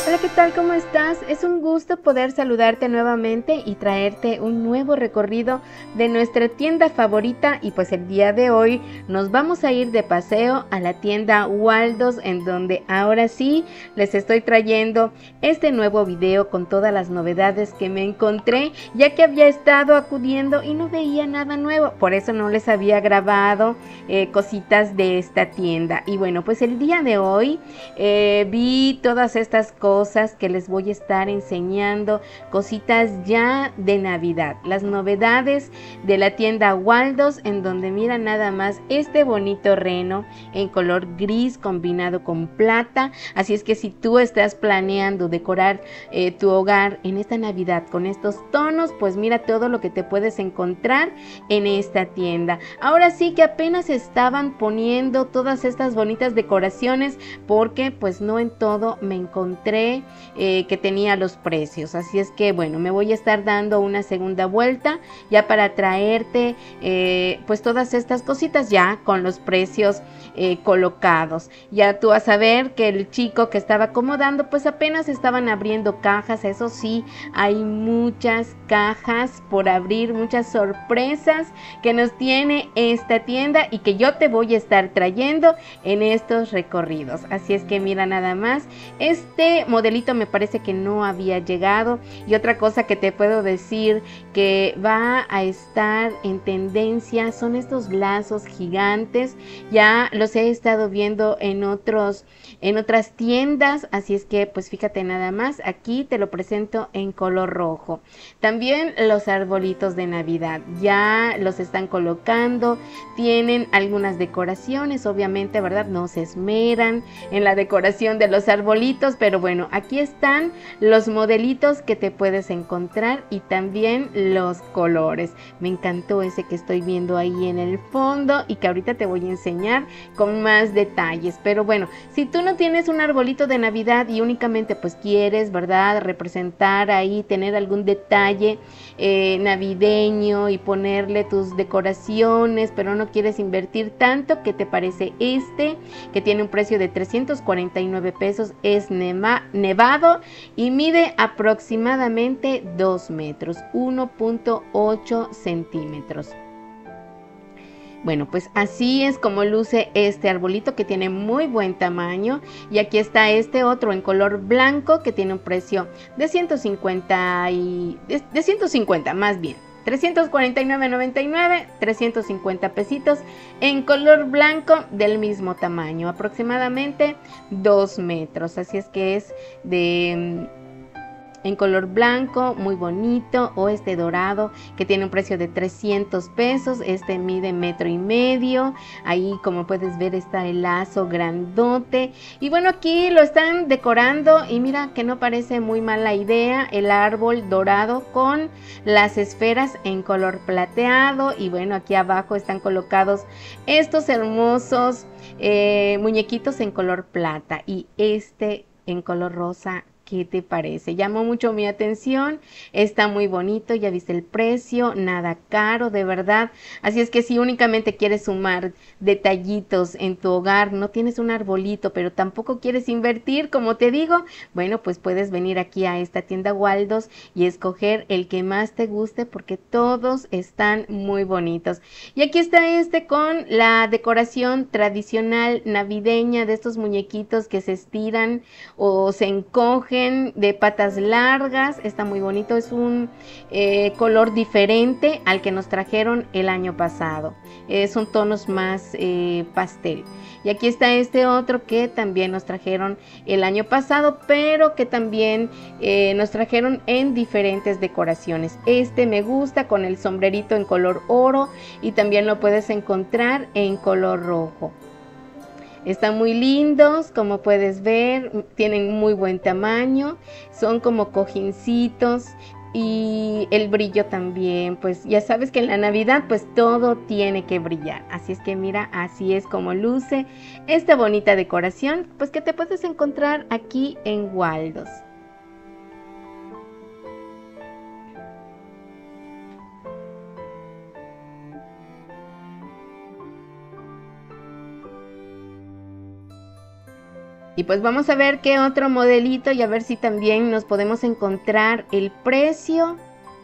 Hola, ¿qué tal? ¿Cómo estás? Es un gusto poder saludarte nuevamente y traerte un nuevo recorrido de nuestra tienda favorita. Y pues el día de hoy nos vamos a ir de paseo a la tienda Waldos, en donde ahora sí les estoy trayendo este nuevo video con todas las novedades que me encontré, ya que había estado acudiendo y no veía nada nuevo, por eso no les había grabado cositas de esta tienda. Y bueno, pues el día de hoy vi todas estas cosas que les voy a estar enseñando, cositas ya de Navidad, las novedades de la tienda Waldos, en donde mira nada más este bonito reno en color gris combinado con plata. Así es que si tú estás planeando decorar tu hogar en esta Navidad con estos tonos, pues mira todo lo que te puedes encontrar en esta tienda. Ahora sí que apenas estaban poniendo todas estas bonitas decoraciones, porque pues no en todo me encontré que tenía los precios. Así es que bueno, me voy a estar dando una segunda vuelta ya para traerte pues todas estas cositas ya con los precios colocados. Ya tú vas a ver que el chico que estaba acomodando pues apenas estaban abriendo cajas. Eso sí, hay muchas cajas por abrir, muchas sorpresas que nos tiene esta tienda y que yo te voy a estar trayendo en estos recorridos. Así es que mira nada más, este modelito me parece que no había llegado. Y otra cosa que te puedo decir que va a estar en tendencia son estos lazos gigantes. Ya los he estado viendo en otras tiendas, así es que pues fíjate nada más, aquí te lo presento en color rojo. También los arbolitos de Navidad ya los están colocando, tienen algunas decoraciones, obviamente, ¿verdad? No se esmeran en la decoración de los arbolitos, pero bueno, aquí están los modelitos que te puedes encontrar y también los colores. Me encantó ese que estoy viendo ahí en el fondo y que ahorita te voy a enseñar con más detalles. Pero bueno, si tú no tienes un arbolito de Navidad y únicamente pues quieres, ¿verdad?, representar ahí, tener algún detalle navideño y ponerle tus decoraciones, pero no quieres invertir tanto, ¿qué te parece este que tiene un precio de 349 pesos? Es nevado y mide aproximadamente 2 metros, 1.8 centímetros. Bueno, pues así es como luce este arbolito, que tiene muy buen tamaño. Y aquí está este otro en color blanco que tiene un precio de 150 más bien. 349.99, 350 pesitos en color blanco del mismo tamaño, aproximadamente 2 metros. Así es que es de en color blanco, muy bonito, o este dorado que tiene un precio de 300 pesos. Este mide 1,5 metros. Ahí, como puedes ver, está el lazo grandote. Y bueno, aquí lo están decorando y mira que no parece muy mala idea el árbol dorado con las esferas en color plateado. Y bueno, aquí abajo están colocados estos hermosos muñequitos en color plata y este en color rosa. ¿Qué te parece? Llamó mucho mi atención, está muy bonito, ya viste el precio, nada caro, de verdad. Así es que si únicamente quieres sumar detallitos en tu hogar, no tienes un arbolito, pero tampoco quieres invertir, como te digo, bueno, pues puedes venir aquí a esta tienda Waldos y escoger el que más te guste, porque todos están muy bonitos. Y aquí está este con la decoración tradicional navideña de estos muñequitos que se estiran o se encogen de patas largas. Está muy bonito, es un color diferente al que nos trajeron el año pasado. Son tonos más pastel. Y aquí está este otro que también nos trajeron el año pasado, pero que también nos trajeron en diferentes decoraciones. Este me gusta con el sombrerito en color oro y también lo puedes encontrar en color rojo. Están muy lindos, como puedes ver, tienen muy buen tamaño, son como cojincitos y el brillo también, pues ya sabes que en la Navidad pues todo tiene que brillar. Así es que mira, así es como luce esta bonita decoración, pues que te puedes encontrar aquí en Waldos. Y pues vamos a ver qué otro modelito y a ver si también nos podemos encontrar el precio.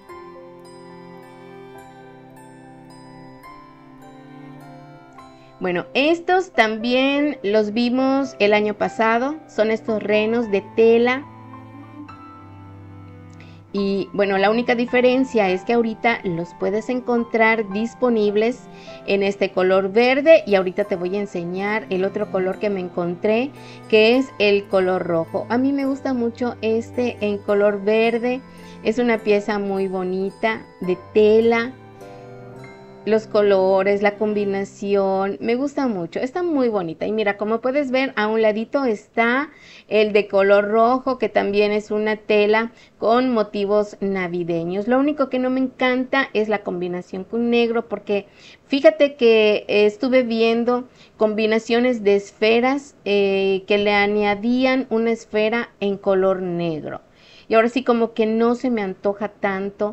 Bueno, estos también los vimos el año pasado, son estos renos de tela. Y bueno, la única diferencia es que ahorita los puedes encontrar disponibles en este color verde y ahorita te voy a enseñar el otro color que me encontré, que es el color rojo. A mí me gusta mucho este en color verde, es una pieza muy bonita de tela. Los colores, la combinación, me gusta mucho, está muy bonita. Y mira, como puedes ver, a un ladito está el de color rojo, que también es una tela con motivos navideños. Lo único que no me encanta es la combinación con negro, porque fíjate que estuve viendo combinaciones de esferas que le añadían una esfera en color negro. Y ahora sí como que no se me antoja tanto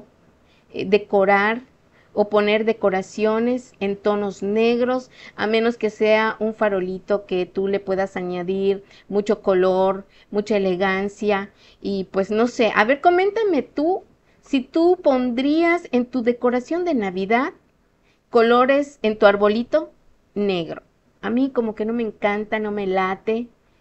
decorar o poner decoraciones en tonos negros, a menos que sea un farolito que tú le puedas añadir mucho color, mucha elegancia. Y pues no sé, a ver, coméntame tú si tú pondrías en tu decoración de Navidad colores en tu arbolito negro. A mí como que no me encanta, no me late,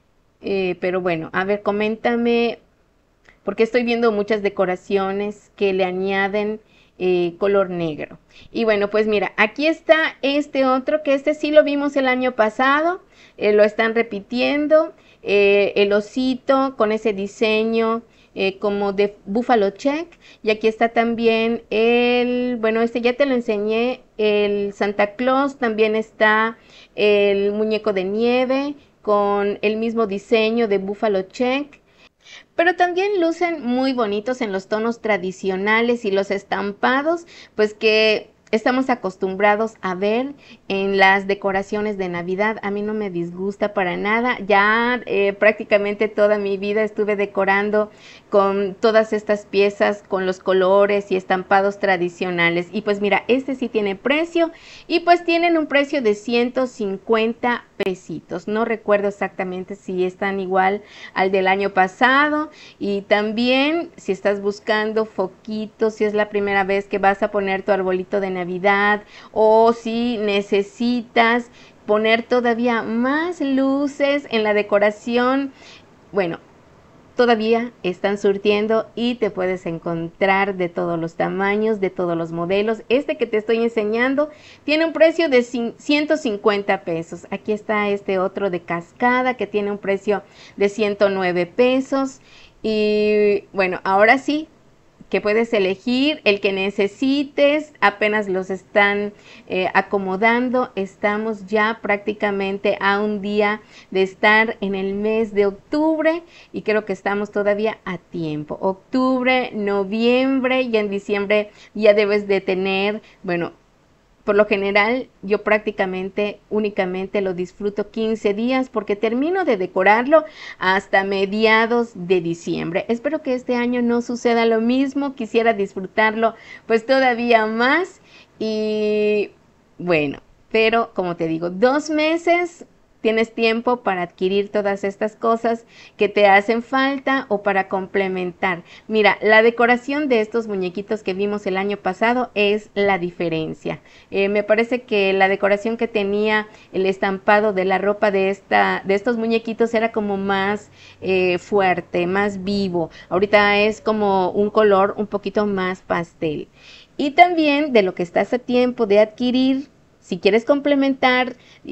pero bueno, a ver, coméntame, porque estoy viendo muchas decoraciones que le añaden color negro. Y bueno, pues mira, aquí está este otro, que este sí lo vimos el año pasado, lo están repitiendo, el osito con ese diseño como de Buffalo Check. Y aquí está también el, bueno, este ya te lo enseñé, el Santa Claus, también está el muñeco de nieve con el mismo diseño de Buffalo Check. Pero también lucen muy bonitos en los tonos tradicionales y los estampados, pues que estamos acostumbrados a ver en las decoraciones de Navidad. A mí no me disgusta para nada. Ya prácticamente toda mi vida estuve decorando con todas estas piezas, con los colores y estampados tradicionales. Y pues mira, este sí tiene precio y pues tienen un precio de 150 pesitos. No recuerdo exactamente si están igual al del año pasado. Y también si estás buscando foquitos, si es la primera vez que vas a poner tu arbolito de Navidad o si necesitas poner todavía más luces en la decoración, bueno, todavía están surtiendo y te puedes encontrar de todos los tamaños, de todos los modelos. Este que te estoy enseñando tiene un precio de 150 pesos. Aquí está este otro de cascada que tiene un precio de 109 pesos. Y bueno, ahora sí que puedes elegir el que necesites, apenas los están acomodando. Estamos ya prácticamente a un día de estar en el mes de octubre y creo que estamos todavía a tiempo. Octubre, noviembre y en diciembre ya debes de tener, bueno, por lo general, yo prácticamente únicamente lo disfruto 15 días porque termino de decorarlo hasta mediados de diciembre. Espero que este año no suceda lo mismo. Quisiera disfrutarlo pues todavía más. Y bueno, pero como te digo, 2 meses tienes tiempo para adquirir todas estas cosas que te hacen falta o para complementar. Mira, la decoración de estos muñequitos que vimos el año pasado es la diferencia. Me parece que la decoración que tenía el estampado de la ropa de estos muñequitos era como más fuerte, más vivo. Ahorita es como un color un poquito más pastel. Y también de lo que estás a tiempo de adquirir, si quieres complementar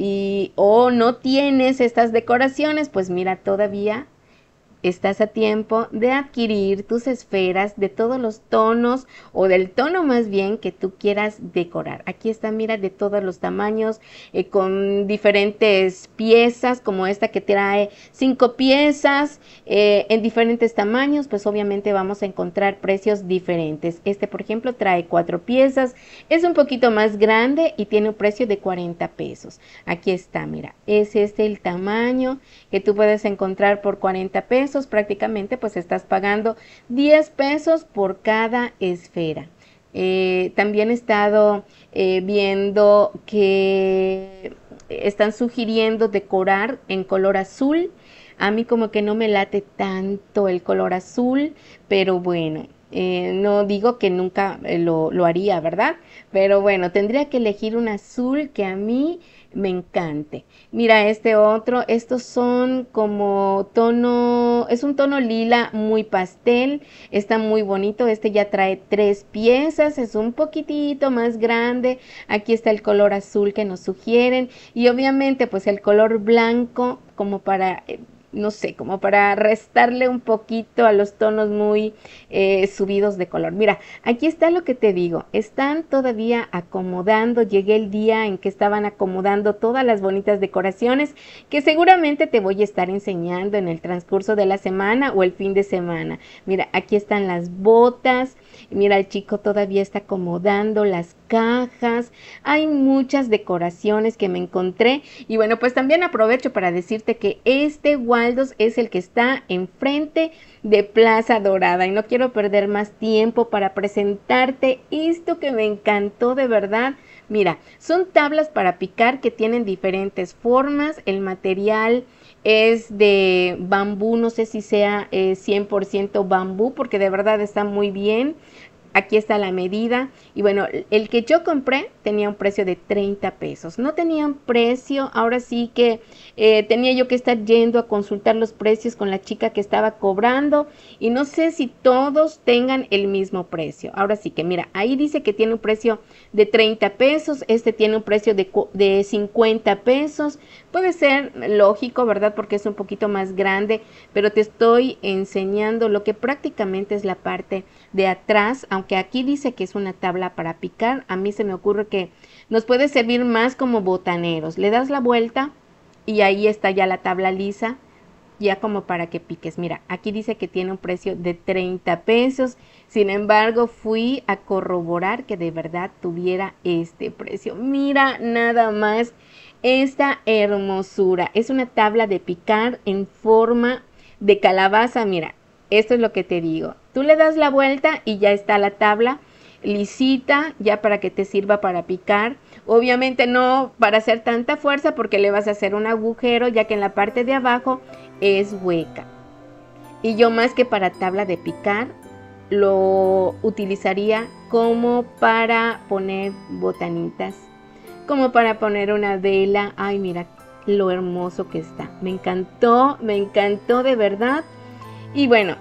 o no tienes estas decoraciones, pues mira, todavía estás a tiempo de adquirir tus esferas de todos los tonos o del tono más bien que tú quieras decorar. Aquí está, mira, de todos los tamaños, con diferentes piezas, como esta que trae 5 piezas en diferentes tamaños. Pues obviamente vamos a encontrar precios diferentes. Este, por ejemplo, trae 4 piezas, es un poquito más grande y tiene un precio de 40 pesos. Aquí está, mira, es este el tamaño que tú puedes encontrar por 40 pesos. Prácticamente pues estás pagando 10 pesos por cada esfera. También he estado viendo que están sugiriendo decorar en color azul A mí como que no me late tanto el color azul, pero bueno, no digo que nunca lo haría, ¿verdad? Pero bueno, tendría que elegir un azul que a mí me encante. Mira, este otro, estos son como tono, es un tono lila muy pastel, está muy bonito, este ya trae 3 piezas, es un poquitito más grande, aquí está el color azul que nos sugieren y obviamente pues el color blanco como para no sé, como para restarle un poquito a los tonos muy subidos de color. Mira, aquí está lo que te digo, están todavía acomodando, llegué el día en que estaban acomodando todas las bonitas decoraciones que seguramente te voy a estar enseñando en el transcurso de la semana o el fin de semana. Mira, aquí están las botas, mira, el chico todavía está acomodando las cajas, hay muchas decoraciones que me encontré y bueno, pues también aprovecho para decirte que este Waldos es el que está enfrente de Plaza Dorada y no quiero perder más tiempo para presentarte esto que me encantó de verdad. Mira, son tablas para picar que tienen diferentes formas, el material es de bambú, no sé si sea 100% bambú porque de verdad está muy bien. Aquí está la medida y bueno, el que yo compré tenía un precio de 30 pesos. No tenía un precio, ahora sí que tenía yo que estar yendo a consultar los precios con la chica que estaba cobrando y no sé si todos tengan el mismo precio. Ahora sí que mira, ahí dice que tiene un precio de 30 pesos, este tiene un precio de 50 pesos. Puede ser lógico, ¿verdad? Porque es un poquito más grande, pero te estoy enseñando lo que prácticamente es la parte de atrás, aunque aquí dice que es una tabla para picar, a mí se me ocurre que nos puede servir más como botaneros. Le das la vuelta y ahí está ya la tabla lisa, ya como para que piques. Mira, aquí dice que tiene un precio de 30 pesos, sin embargo fui a corroborar que de verdad tuviera este precio. Mira nada más esta hermosura, es una tabla de picar en forma de calabaza. Mira, esto es lo que te digo, tú le das la vuelta y ya está la tabla lisita ya para que te sirva para picar. Obviamente no para hacer tanta fuerza porque le vas a hacer un agujero ya que en la parte de abajo es hueca. Y yo más que para tabla de picar lo utilizaría como para poner botanitas, como para poner una vela. Ay, mira lo hermoso que está. Me encantó de verdad. Y bueno,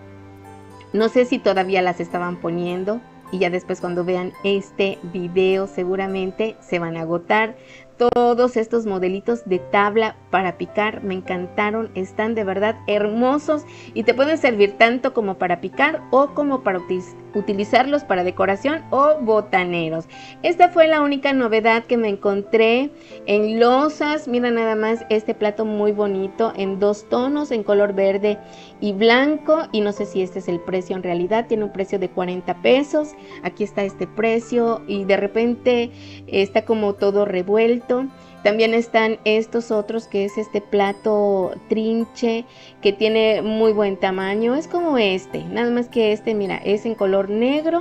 no sé si todavía las estaban poniendo y ya después cuando vean este video seguramente se van a agotar. Todos estos modelitos de tabla para picar me encantaron, están de verdad hermosos y te pueden servir tanto como para picar o como para utilizarlos para decoración o botaneros. Esta fue la única novedad que me encontré en losas. Mira nada más este plato muy bonito en 2 tonos, en color verde y blanco, y no sé si este es el precio en realidad, tiene un precio de 40 pesos. Aquí está este precio y de repente está como todo revuelto. También están estos otros que es este plato trinche que tiene muy buen tamaño, es como este, nada más que este, mira, es en color negro,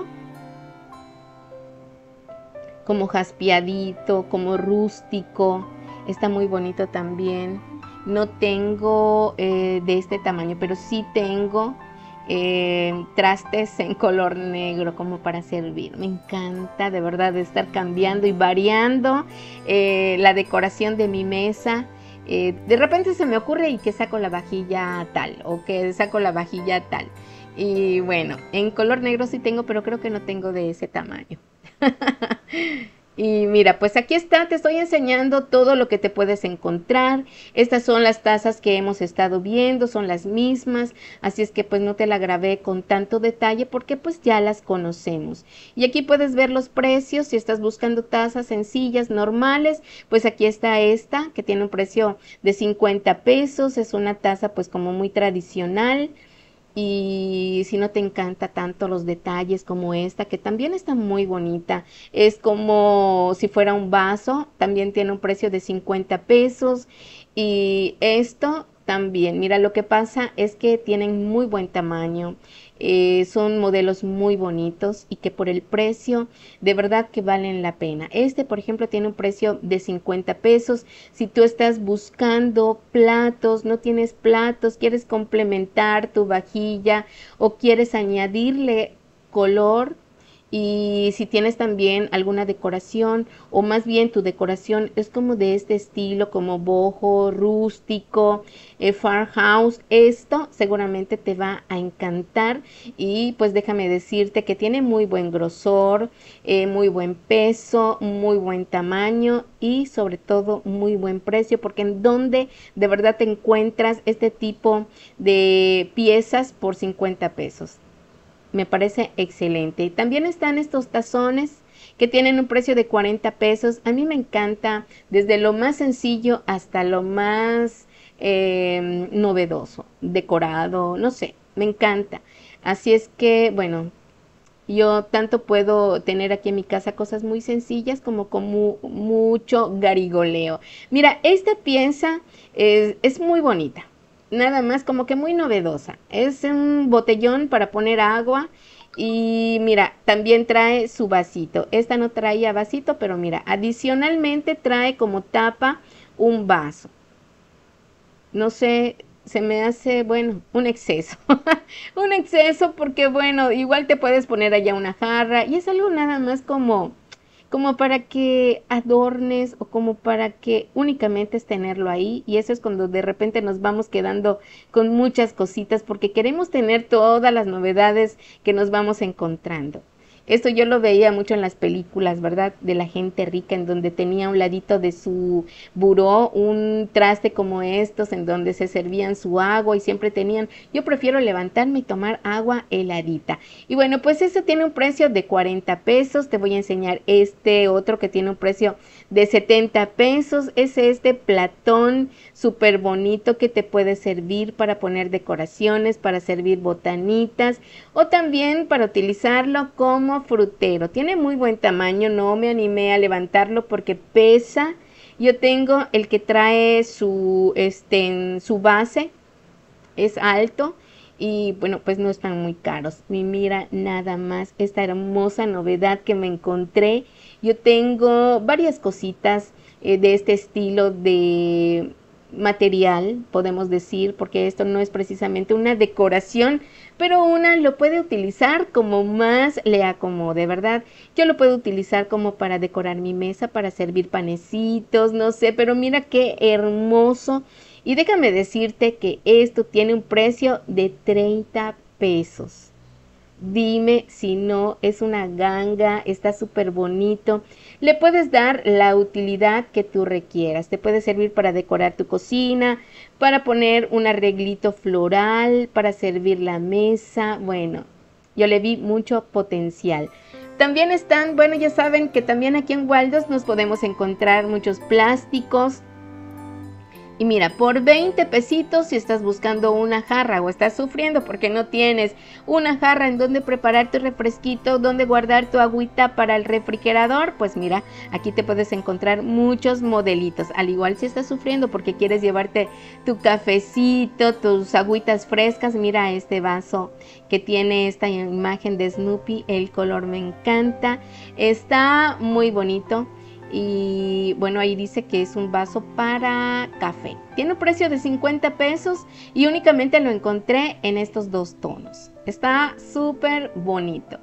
como jaspeadito, como rústico, está muy bonito también. No tengo de este tamaño, pero sí tengo trastes en color negro como para servir. Me encanta de verdad de estar cambiando y variando la decoración de mi mesa. De repente se me ocurre y que saco la vajilla tal o que saco la vajilla tal. Y bueno, en color negro sí tengo, pero creo que no tengo de ese tamaño. Y mira, pues aquí está, te estoy enseñando todo lo que te puedes encontrar. Estas son las tazas que hemos estado viendo, son las mismas, así es que pues no te la grabé con tanto detalle porque pues ya las conocemos. Y aquí puedes ver los precios, si estás buscando tazas sencillas, normales, pues aquí está esta que tiene un precio de 50 pesos, es una taza pues como muy tradicional. Y si no te encanta tanto los detalles como esta, que también está muy bonita, es como si fuera un vaso, también tiene un precio de 50 pesos. Y esto también. Mira, lo que pasa es que tienen muy buen tamaño. Son modelos muy bonitos y que por el precio de verdad que valen la pena. Este, por ejemplo, tiene un precio de 50 pesos. Si tú estás buscando platos, no tienes platos, quieres complementar tu vajilla o quieres añadirle color, y si tienes también alguna decoración, o más bien tu decoración es como de este estilo, como boho, rústico, farmhouse, esto seguramente te va a encantar. Y pues déjame decirte que tiene muy buen grosor, muy buen peso, muy buen tamaño y sobre todo muy buen precio, porque en donde de verdad te encuentras este tipo de piezas por 50 pesos. Me parece excelente. Y también están estos tazones que tienen un precio de 40 pesos. A mí me encanta desde lo más sencillo hasta lo más novedoso, decorado, no sé, me encanta. Así es que, bueno, yo tanto puedo tener aquí en mi casa cosas muy sencillas como con mucho garigoleo. Mira, esta pieza es muy bonita, nada más como que muy novedosa. Es un botellón para poner agua y mira, también trae su vasito. Esta no traía vasito, pero mira, adicionalmente trae como tapa un vaso. No sé, se me hace, bueno, un exceso. Un exceso porque, bueno, igual te puedes poner allá una jarra y es algo nada más como para que adornes o como para que únicamente es tenerlo ahí. Y eso es cuando de repente nos vamos quedando con muchas cositas porque queremos tener todas las novedades que nos vamos encontrando. Esto yo lo veía mucho en las películas, ¿verdad? De la gente rica, en donde tenía a un ladito de su buró un traste como estos, en donde se servían su agua y siempre tenían, yo prefiero levantarme y tomar agua heladita. Y bueno, pues eso tiene un precio de 40 pesos. Te voy a enseñar este otro que tiene un precio de 70 pesos. Es este platón súper bonito que te puede servir para poner decoraciones, para servir botanitas o también para utilizarlo como frutero. Tiene muy buen tamaño, no me animé a levantarlo porque pesa. Yo tengo el que trae su base, es alto y bueno, pues no están muy caros. Y mira nada más esta hermosa novedad que me encontré. Yo tengo varias cositas de este estilo de material, podemos decir, porque esto no es precisamente una decoración, pero una lo puede utilizar como más le acomode, ¿verdad? Yo lo puedo utilizar como para decorar mi mesa, para servir panecitos, no sé, pero mira qué hermoso. Y déjame decirte que esto tiene un precio de 30 pesos. Dime si no es una ganga, está súper bonito. Le puedes dar la utilidad que tú requieras. Te puede servir para decorar tu cocina, para poner un arreglito floral, para servir la mesa. Bueno, yo le vi mucho potencial. También están, bueno, ya saben que también aquí en Waldos nos podemos encontrar muchos plásticos. Y mira, por 20 pesitos si estás buscando una jarra o estás sufriendo porque no tienes una jarra en donde preparar tu refresquito, donde guardar tu agüita para el refrigerador, pues mira, aquí te puedes encontrar muchos modelitos. Al igual si estás sufriendo porque quieres llevarte tu cafecito, tus agüitas frescas, mira este vaso que tiene esta imagen de Snoopy, el color me encanta, está muy bonito. Y bueno, ahí dice que es un vaso para café. Tiene un precio de 50 pesos y únicamente lo encontré en estos dos tonos. Está súper bonito.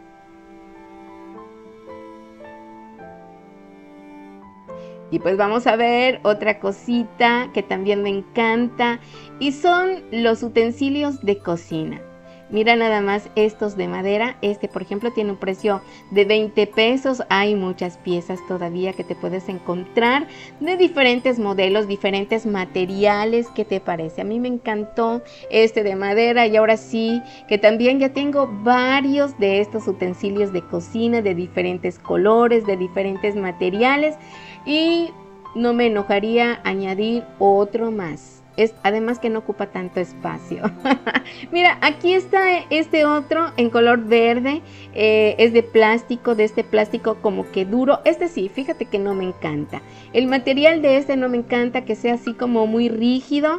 Y pues vamos a ver otra cosita que también me encanta y son los utensilios de cocina. Mira nada más estos de madera. Este por ejemplo tiene un precio de 20 pesos. Hay muchas piezas todavía que te puedes encontrar de diferentes modelos, diferentes materiales. ¿Qué te parece? A mí me encantó este de madera y ahora sí que también ya tengo varios de estos utensilios de cocina de diferentes colores, de diferentes materiales y no me enojaría añadir otro más. Además que no ocupa tanto espacio. Mira, aquí está este otro en color verde, es de plástico, de este plástico como que duro. Este sí, fíjate que no me encanta. El material de este no me encanta, que sea así como muy rígido.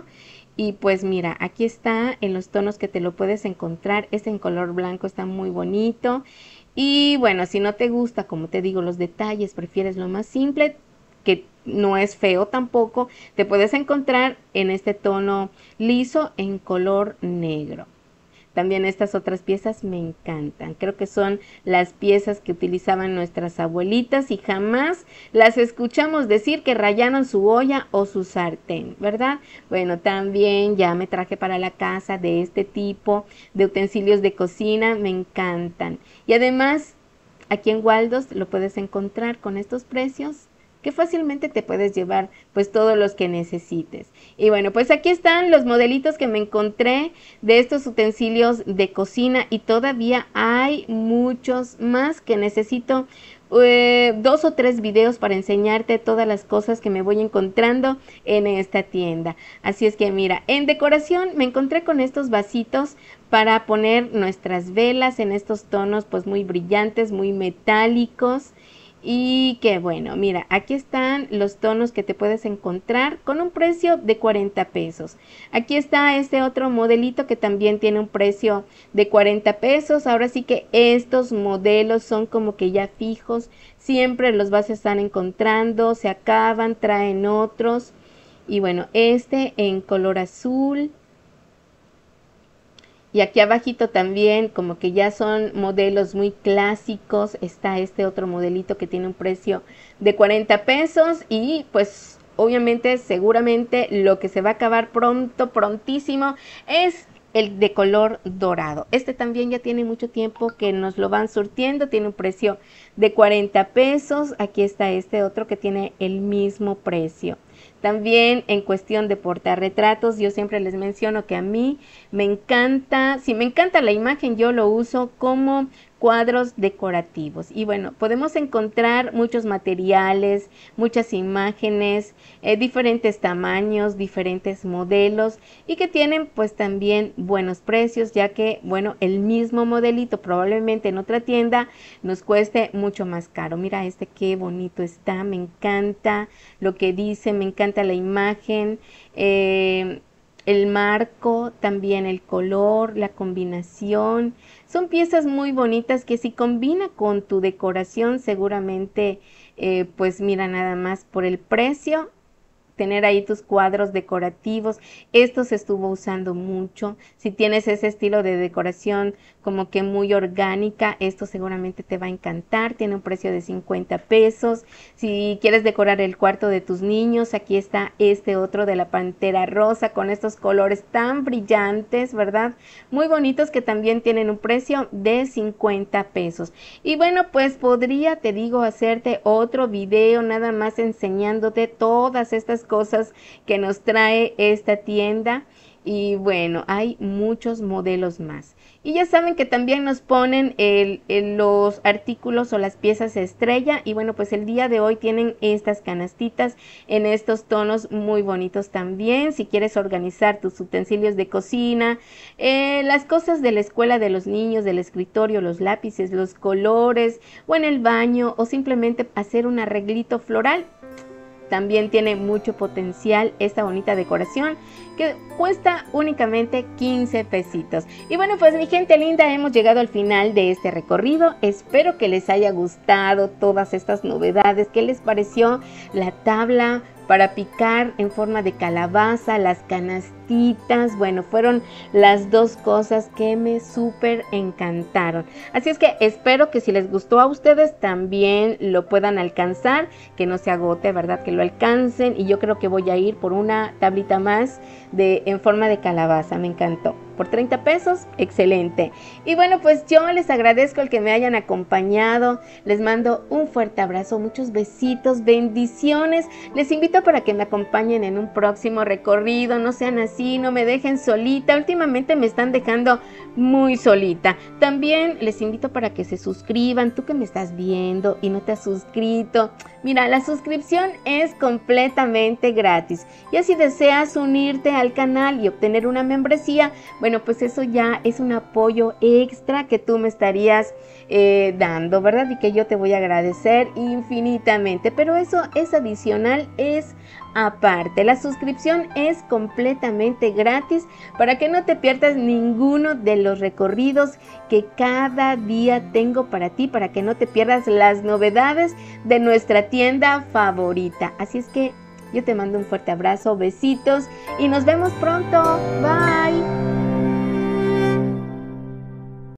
Y pues mira, aquí está en los tonos que te lo puedes encontrar. Este en color blanco está muy bonito. Y bueno, si no te gusta, como te digo, los detalles, prefieres lo más simple, que no es feo tampoco, te puedes encontrar en este tono liso en color negro. También estas otras piezas me encantan. Creo que son las piezas que utilizaban nuestras abuelitas y jamás las escuchamos decir que rayaron su olla o su sartén, ¿verdad? Bueno, también ya me traje para la casa de este tipo de utensilios de cocina, me encantan. Y además, aquí en Waldos lo puedes encontrar con estos precios que fácilmente te puedes llevar pues todos los que necesites. Y bueno, pues aquí están los modelitos que me encontré de estos utensilios de cocina y todavía hay muchos más que necesito 2 o 3 videos para enseñarte todas las cosas que me voy encontrando en esta tienda. Así es que mira, en decoración me encontré con estos vasitos para poner nuestras velas en estos tonos pues muy brillantes, muy metálicos. Y que bueno, mira, aquí están los tonos que te puedes encontrar con un precio de 40 pesos. Aquí está este otro modelito que también tiene un precio de 40 pesos. Ahora sí que estos modelos son como que ya fijos, siempre los vas a estar encontrando, se acaban, traen otros. Y bueno, este en color azul. Y aquí abajito también como que ya son modelos muy clásicos. Está este otro modelito que tiene un precio de 40 pesos. Y pues obviamente seguramente lo que se va a acabar pronto, prontísimo es el de color dorado. Este también ya tiene mucho tiempo que nos lo van surtiendo. Tiene un precio de 40 pesos. Aquí está este otro que tiene el mismo precio. También en cuestión de portarretratos, yo siempre les menciono que a mí me encanta, si me encanta la imagen, yo lo uso como cuadros decorativos. Y bueno, podemos encontrar muchos materiales, muchas imágenes, diferentes tamaños, diferentes modelos y que tienen pues también buenos precios, ya que bueno, el mismo modelito probablemente en otra tienda nos cueste mucho más caro. Mira este qué bonito está, me encanta lo que dice, me encanta la imagen, el marco, también el color, la combinación. Son piezas muy bonitas que si combina con tu decoración seguramente, pues mira nada más por el precio, tener ahí tus cuadros decorativos. Esto se estuvo usando mucho. Si tienes ese estilo de decoración como que muy orgánica, esto seguramente te va a encantar. Tiene un precio de 50 pesos. Si quieres decorar el cuarto de tus niños, aquí está este otro de la pantera rosa con estos colores tan brillantes, ¿verdad? Muy bonitos, que también tienen un precio de 50 pesos. Y bueno, pues podría, te digo, hacerte otro video nada más enseñándote todas estas cosas que nos trae esta tienda. Y bueno, hay muchos modelos más. Y ya saben que también nos ponen los artículos o las piezas estrella. Y bueno, pues el día de hoy tienen estas canastitas en estos tonos muy bonitos también. Si quieres organizar tus utensilios de cocina, las cosas de la escuela de los niños, del escritorio, los lápices, los colores, o en el baño, o simplemente hacer un arreglito floral. También tiene mucho potencial esta bonita decoración que cuesta únicamente 15 pesitos. Y bueno, pues mi gente linda, hemos llegado al final de este recorrido. Espero que les haya gustado todas estas novedades. ¿Qué les pareció la tabla para picar en forma de calabaza, las canastitas? Bueno, fueron las dos cosas que me súper encantaron. Así es que espero que si les gustó a ustedes también lo puedan alcanzar, que no se agote, ¿verdad? Que lo alcancen. Y yo creo que voy a ir por una tablita más en forma de calabaza. Me encantó. Por 30 pesos, excelente. Y bueno, pues yo les agradezco el que me hayan acompañado. Les mando un fuerte abrazo, muchos besitos, bendiciones. Les invito para que me acompañen en un próximo recorrido. No sean así, no me dejen solita. Últimamente me están dejando muy solita. También les invito para que se suscriban. Tú que me estás viendo y no te has suscrito, mira, la suscripción es completamente gratis. Y si deseas unirte al canal y obtener una membresía, bueno, bueno, pues eso ya es un apoyo extra que tú me estarías dando, ¿verdad? Y que yo te voy a agradecer infinitamente, pero eso es adicional, es aparte. La suscripción es completamente gratis para que no te pierdas ninguno de los recorridos que cada día tengo para ti, para que no te pierdas las novedades de nuestra tienda favorita. Así es que yo te mando un fuerte abrazo, besitos y nos vemos pronto. Bye.